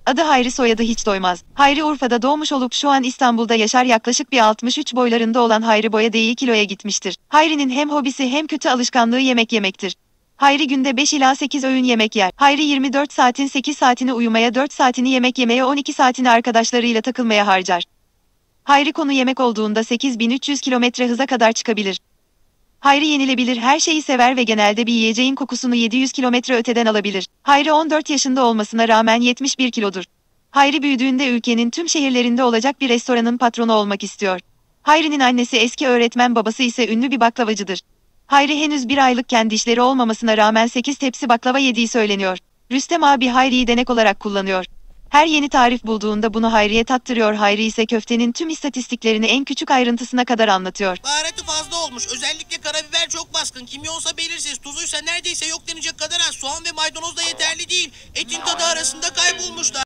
Adı Hayri, soyadı hiç doymaz. Hayri Urfa'da doğmuş olup şu an İstanbul'da yaşar. Yaklaşık bir 63 boylarında olan Hayri boya değiği kiloya gitmiştir. Hayri'nin hem hobisi hem kötü alışkanlığı yemek yemektir. Hayri günde 5 ila 8 öğün yemek yer. Hayri 24 saatin 8 saatini uyumaya, 4 saatini yemek yemeye, 12 saatini arkadaşlarıyla takılmaya harcar. Hayri konu yemek olduğunda 8300 kilometre hıza kadar çıkabilir. Hayri yenilebilir her şeyi sever ve genelde bir yiyeceğin kokusunu 700 kilometre öteden alabilir. Hayri 14 yaşında olmasına rağmen 71 kilodur. Hayri büyüdüğünde ülkenin tüm şehirlerinde olacak bir restoranın patronu olmak istiyor. Hayri'nin annesi eski öğretmen, babası ise ünlü bir baklavacıdır. Hayri henüz 1 aylıkken dişleri olmamasına rağmen 8 tepsi baklava yediği söyleniyor. Rüstem abi Hayri'yi denek olarak kullanıyor. Her yeni tarif bulduğunda bunu Hayri'ye tattırıyor. Hayri ise köftenin tüm istatistiklerini en küçük ayrıntısına kadar anlatıyor. Baharatı fazla olmuş. Özellikle karabiber çok baskın. Kimyonsa belirsiz. Tuzuysa neredeyse yok denecek kadar az. Soğan ve maydanoz da yeterli değil. Etin tadı arasında kaybolmuşlar.